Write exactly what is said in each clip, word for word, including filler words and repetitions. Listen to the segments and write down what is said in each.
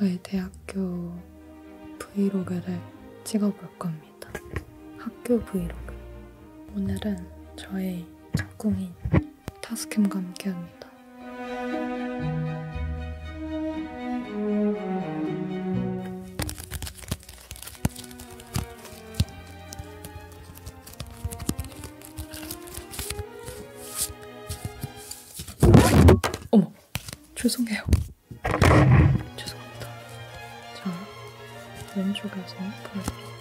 저의 대학교 브이로그를 찍어볼 겁니다. 학교 브이로그. 오늘은 저의 짝꿍인 타스캠과 함께합니다. 어머! 죄송해요. 죄송합니다. 자, 왼쪽에서 보여드릴게요.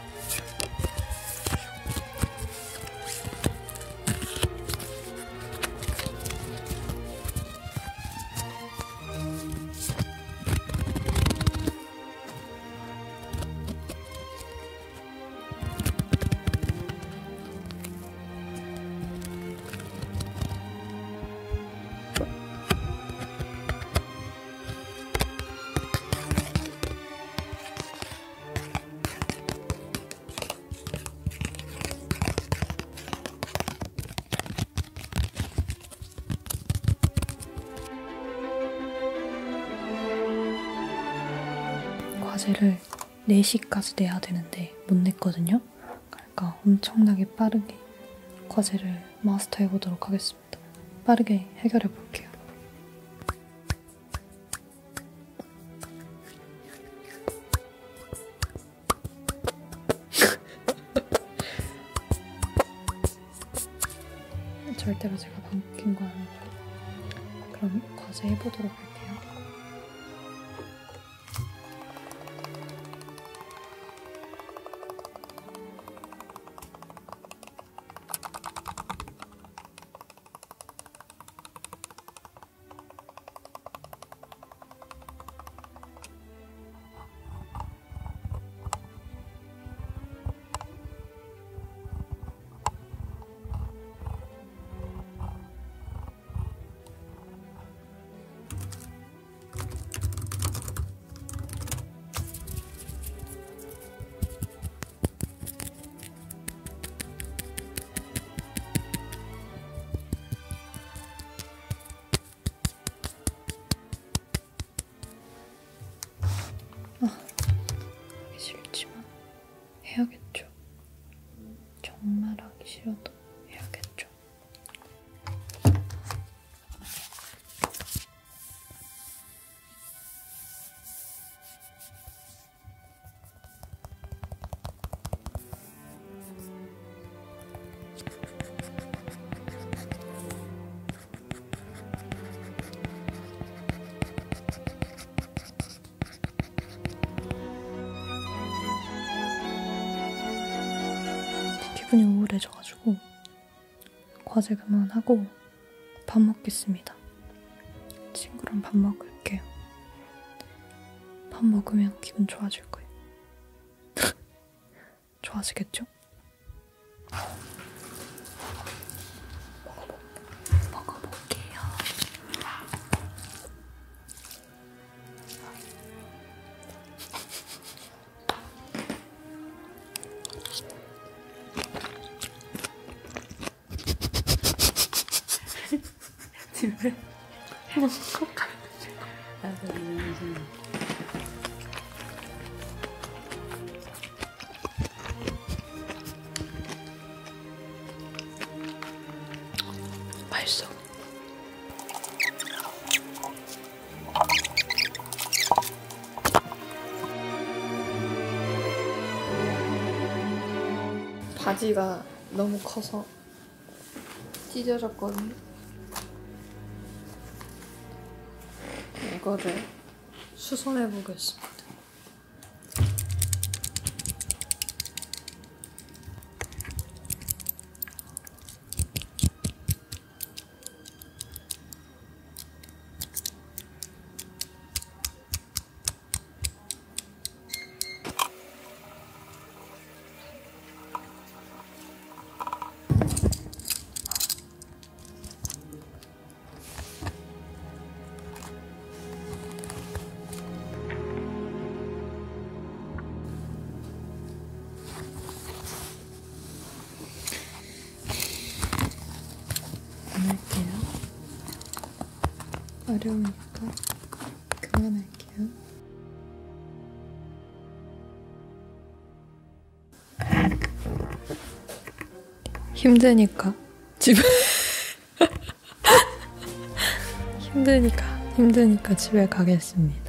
과제를 네 시까지 내야 되는데 못 냈거든요. 그러니까 엄청나게 빠르게 과제를 마스터해 보도록 하겠습니다. 빠르게 해결해 볼게요. 절대로 제가 바뀐 거 아니고. 그럼 과제 해보도록 할게요. 아, 하기 싫지만 해야겠죠. 정말 하기 싫어도 해야겠죠. 기분이 우울해져가지고 과제 그만하고 밥 먹겠습니다. 친구랑 밥 먹을게요. 밥 먹으면 기분 좋아질 거예요. 좋아지겠죠? 먹어보, 먹어볼게요. 집에 먹고 가야지. 맛있어. 바지가 너무 커서 찢어졌거든요. 이거를 수선해 보겠습니다. 어려우니까 그만할게요. 힘드니까 집에 힘드니까 힘드니까 집에 가겠습니다.